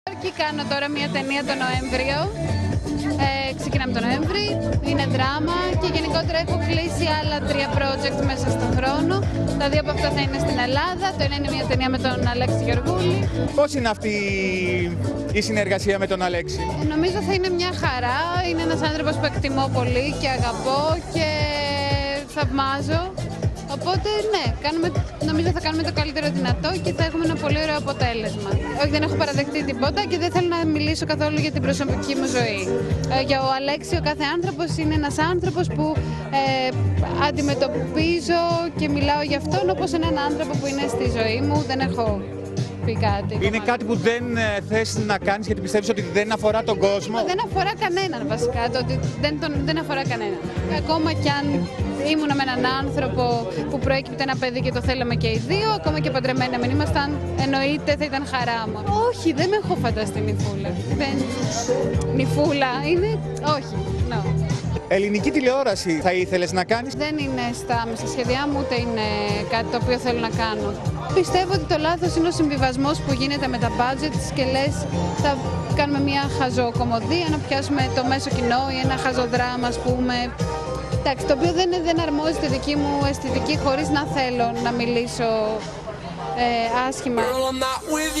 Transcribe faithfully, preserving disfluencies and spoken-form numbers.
Και κάνω τώρα μια ταινία το Νοέμβριο. Ε, ξεκινάμε τον Νοέμβρη, είναι δράμα και γενικότερα έχω κλείσει άλλα τρία project μέσα στον χρόνο. Τα δύο από αυτά θα είναι στην Ελλάδα, το ένα είναι μια ταινία με τον Αλέξη Γεωργούλη. Πώς είναι αυτή η συνεργασία με τον Αλέξη? Ε, νομίζω θα είναι μια χαρά, είναι ένας άνθρωπος που εκτιμώ πολύ και αγαπώ και θαυμάζω. Οπότε ναι, κάνουμε, νομίζω θα κάνουμε το καλύτερο δυνατό και θα έχουμε ένα πολύ ωραίο αποτέλεσμα. Όχι, δεν έχω παραδεχτεί τίποτα και δεν θέλω να μιλήσω καθόλου για την προσωπική μου ζωή. Ε, για ο Αλέξη, ο κάθε άνθρωπος είναι ένας άνθρωπος που ε, αντιμετωπίζω και μιλάω για αυτόν όπως έναν άνθρωπο που είναι στη ζωή μου. Δεν έχω πει κάτι. Είναι κάτι που δεν θες να κάνεις γιατί πιστεύεις ότι δεν αφορά τον κόσμο? Δεν αφορά κανέναν βασικά, το ότι δεν, τον, δεν αφορά κανέναν. Ακόμα κι αν ήμουν με έναν άνθρωπο που προέκυπτε ένα παιδί και το θέλαμε και οι δύο, ακόμα και παντρεμένοι μην ήμασταν, εννοείται θα ήταν χαρά μου. Όχι, δεν με έχω φανταστεί νυφούλα. Δεν... Νυφούλα είναι, όχι, no. Ελληνική τηλεόραση θα ήθελες να κάνεις? Δεν είναι στα μέσα σχέδιά μου, ούτε είναι κάτι το οποίο θέλω να κάνω. Πιστεύω ότι το λάθος είναι ο συμβιβασμός που γίνεται με τα budgets και λες θα κάνουμε μια χαζοκομωδία, να πιάσουμε το μέσο κοινό ή ένα χαζοδράμα, ας πούμε. Εντάξει, το οποίο δεν, δεν αρμόζει τη δική μου αισθητική χωρίς να θέλω να μιλήσω ε, άσχημα.